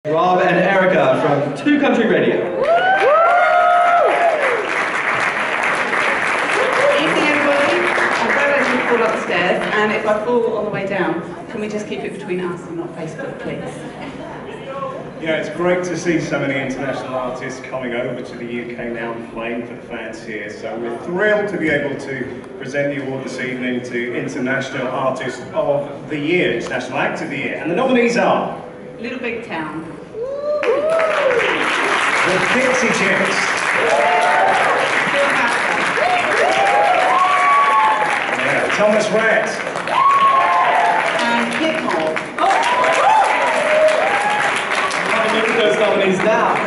Rob and Erica from 2Country Radio. Evening everybody, I'm glad I didn't fall upstairs, and if I fall on the way down, can we just keep it between us and not Facebook, please? Yeah, it's great to see so many international artists coming over to the UK now and playing for the fans here. So we're thrilled to be able to present the award this evening to International Artist of the Year, International Act of the Year. And the nominees are... Little Big Town. The Dixie Chicks. Phil Vassar. Yeah, Thomas Rhett. And Kit Moore. Look at those nominees now.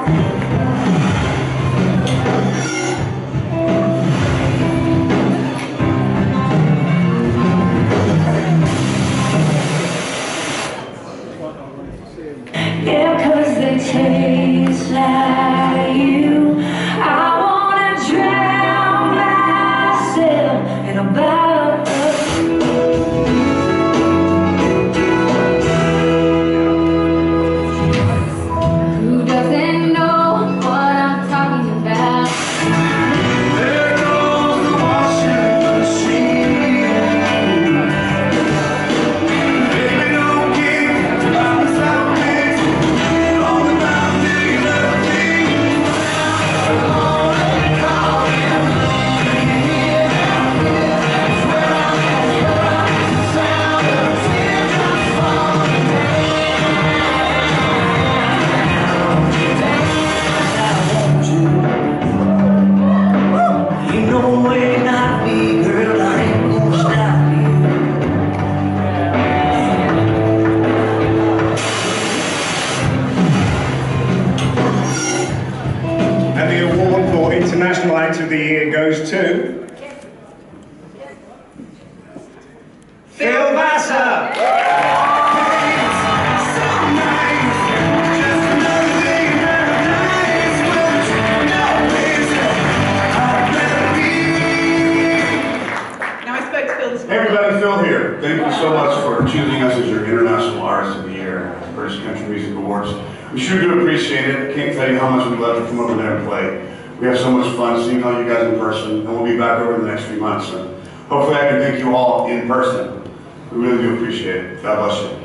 Yeah, 'cause they taste like you. I wanna drown myself in a bottle of who doesn't know what I'm talking about. There goes the washing machine. Baby, don't give about myself. And the award for International Act of the Year goes to... Phil Vassar! Now I spoke to Phil this Hey morning. everybody, Phil here. Thank you so much for choosing us as your International Artist of the Year at the British Country Music Awards. We sure do appreciate it. Can't tell you how much we'd love to come over there and play. We have so much fun seeing all you guys in person, and we'll be back over the next few months. And hopefully I can thank you all in person. We really do appreciate it. God bless you.